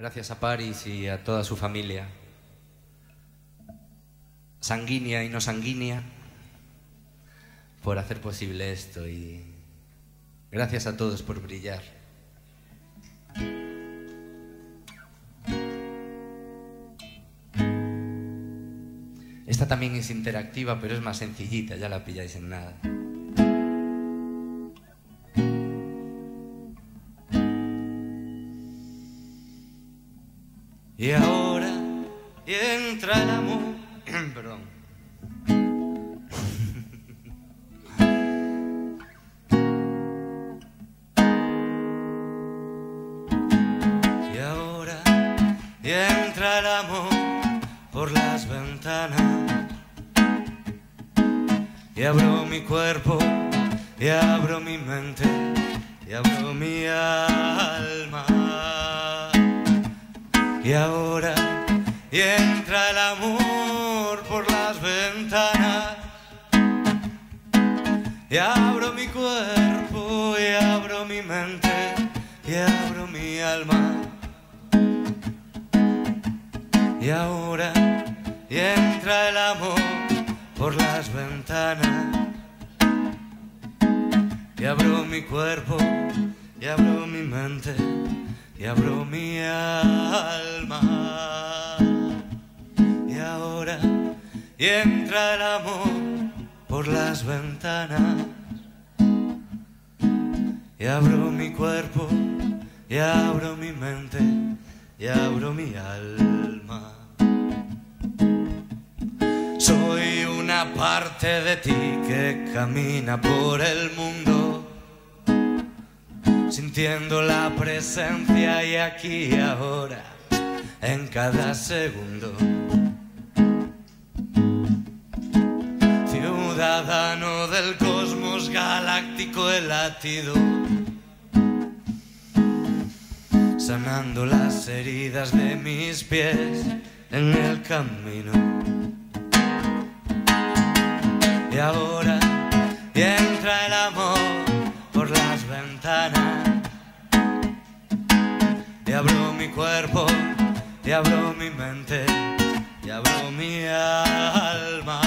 Gracias a Paris y a toda su familia, sanguínea y no sanguínea, por hacer posible esto, y gracias a todos por brillar. Esta también es interactiva, pero es más sencillita, ya la pilláis en nada. Y ahora entra el amor. Perdón. Y ahora entra el amor por las ventanas. Y abro mi cuerpo, y abro mi mente, y abro mi alma. Y ahora entra el amor por las ventanas. Y abro mi cuerpo, y abro mi mente, y abro mi alma. Y ahora entra el amor por las ventanas. Y abro mi cuerpo, y abro mi mente, y abro mi alma. Y ahora entra el amor por las ventanas. Y abro mi cuerpo, y abro mi mente, y abro mi alma. Soy una parte de ti que camina por el mundo, sintiendo la presencia y aquí y ahora, en cada segundo. Ciudadano del cosmos galáctico, el latido, sanando las heridas de mis pies en el camino. Y ahora entra el amor por las ventanas. Y abro mi cuerpo, y abro mi mente, y abro mi alma.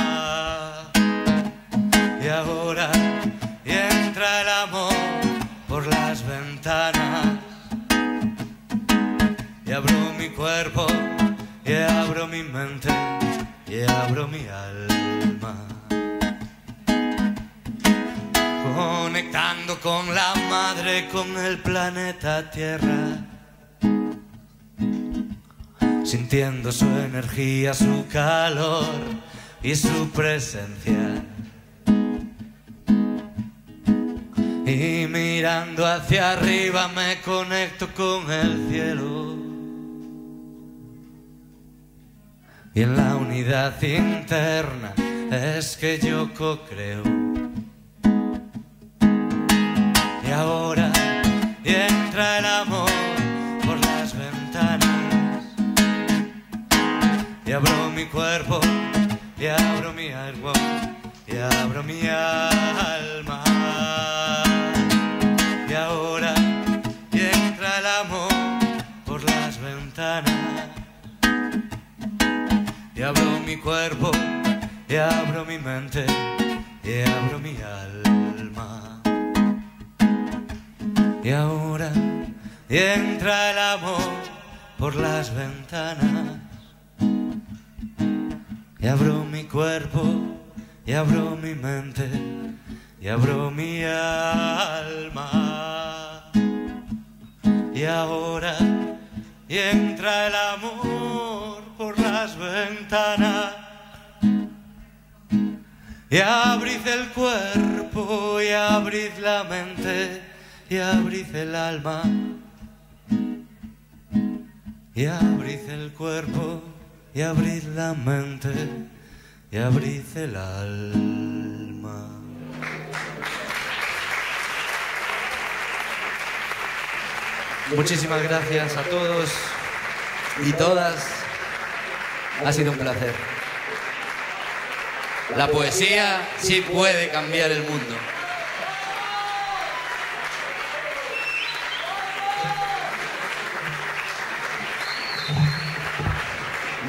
Y ahora entra el amor por las ventanas. Y abro mi cuerpo, y abro mi mente, y abro mi alma. Conectando con la madre, con el planeta Tierra, sintiendo su energía, su calor y su presencia. Y mirando hacia arriba me conecto con el cielo. Y en la unidad interna es que yo co-creo. Y ahora entra el amor por las ventanas. Y abro mi cuerpo, y abro mi alma, y abro mi alma. Y ahora entra el amor por las ventanas. Y abro mi cuerpo, y abro mi mente, y abro mi alma. Y ahora entra el amor por las ventanas. Y abro mi cuerpo, y abro mi mente, y abro mi alma. Y ahora entra el amor por las ventanas. Y abrid el cuerpo, y abrid la mente, y abrid el alma. Y abrid el cuerpo, y abrid la mente, y abrid el alma. Muchísimas gracias a todos y todas. Ha sido un placer. La poesía sí puede cambiar el mundo.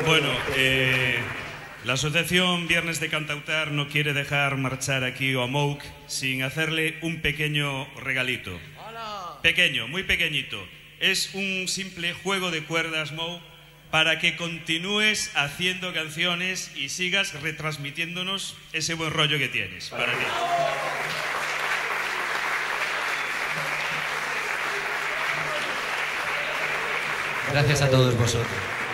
Bueno, la asociación Viernes de Cantautar no quiere dejar marchar aquí a Mouk sin hacerle un pequeño regalito. Pequeño, muy pequeñito. Es un simple juego de cuerdas, Mouk, para que continúes haciendo canciones y sigas retransmitiéndonos ese buen rollo que tienes. Para ti. Gracias a todos vosotros.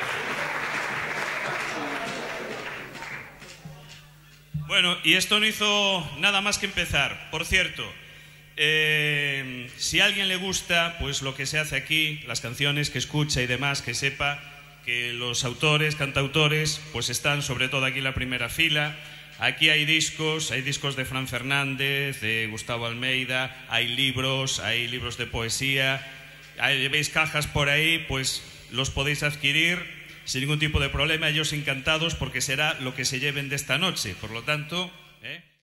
Bueno, y esto no hizo nada más que empezar. Por cierto, si a alguien le gusta pues lo que se hace aquí, las canciones que escucha y demás, que sepa que los autores, cantautores, pues están sobre todo aquí en la primera fila. Aquí hay discos de Fran Fernández, de Gustavo Almeida, hay libros de poesía, veis cajas por ahí, pues los podéis adquirir sin ningún tipo de problema, ellos encantados porque será lo que se lleven de esta noche. Por lo tanto,